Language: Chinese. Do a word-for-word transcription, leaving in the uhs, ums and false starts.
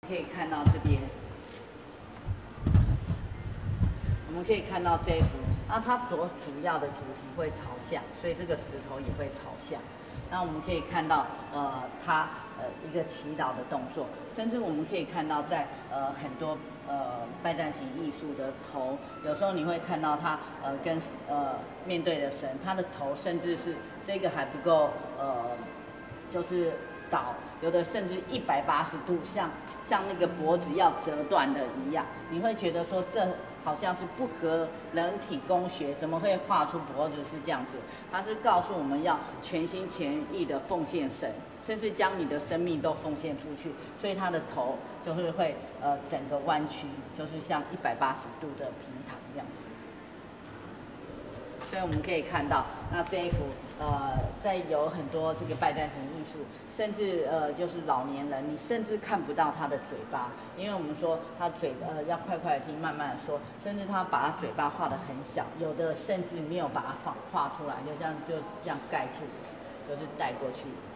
可以看到这边，我们可以看到这一幅，那它所主要的主题会朝向，所以这个石头也会朝向。那我们可以看到，呃，它呃一个祈祷的动作，甚至我们可以看到在呃很多呃拜占庭艺术的头，有时候你会看到它呃跟呃面对的神，它的头甚至是这个还不够呃，就是倒，有的甚至一百八十度，像像那个脖子要折断的一样，你会觉得说这好像是不合人体工学，怎么会画出脖子是这样子？它是告诉我们要全心全意的奉献神，甚至将你的生命都奉献出去，所以它的头就是会呃整个弯曲，就是像一百八十度的平躺这样子。所以我们可以看到，那这一幅呃，在有很多这个拜占庭艺术，甚至呃就是老年人，你甚至看不到他的嘴巴，因为我们说他嘴呃要快快的听，慢慢的说，甚至他把他嘴巴画得很小，有的甚至没有把它放画出来，就像就这样盖住，就是带过去。